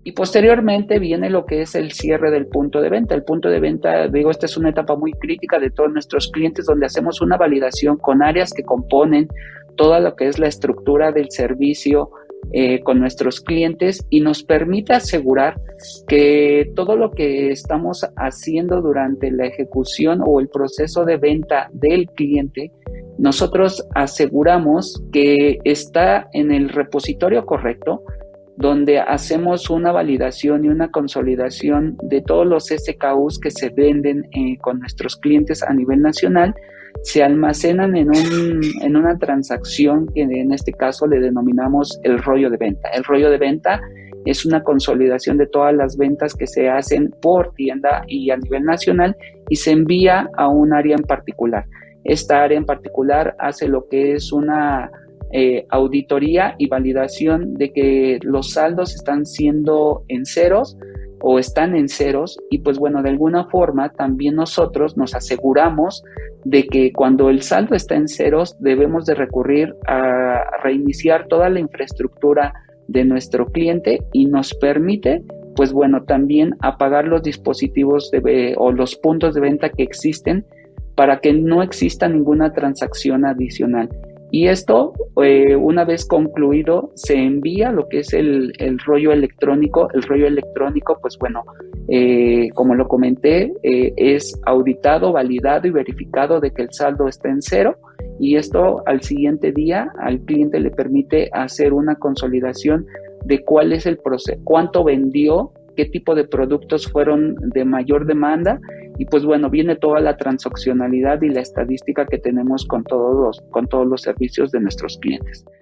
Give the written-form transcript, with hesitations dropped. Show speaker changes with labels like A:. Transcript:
A: Y posteriormente viene lo que es el cierre del punto de venta. El punto de venta, digo, esta es una etapa muy crítica de todos nuestros clientes, donde hacemos una validación con áreas que componen toda lo que es la estructura del servicio con nuestros clientes, y nos permite asegurar que todo lo que estamos haciendo durante la ejecución o el proceso de venta del cliente, nosotros aseguramos que está en el repositorio correcto, donde hacemos una validación y una consolidación de todos los SKUs que se venden con nuestros clientes a nivel nacional. Se almacenan en una transacción que en este caso le denominamos el rollo de venta. El rollo de venta es una consolidación de todas las ventas que se hacen por tienda y a nivel nacional, y se envía a un área en particular. Esta área en particular hace lo que es una auditoría y validación de que los saldos están siendo en ceros o están en ceros, y pues bueno, de alguna forma también nosotros nos aseguramos de que cuando el saldo está en ceros debemos de recurrir a reiniciar toda la infraestructura de nuestro cliente, y nos permite pues bueno también apagar los dispositivos o los puntos de venta que existen, para que no exista ninguna transacción adicional. Y esto, una vez concluido, se envía lo que es el rollo electrónico. El rollo electrónico, pues bueno, como lo comenté, es auditado, validado y verificado de que el saldo está en cero, y esto al siguiente día al cliente le permite hacer una consolidación de cuál es el proceso, cuánto vendió, qué tipo de productos fueron de mayor demanda, y pues bueno, viene toda la transaccionalidad y la estadística que tenemos con todos los servicios de nuestros clientes.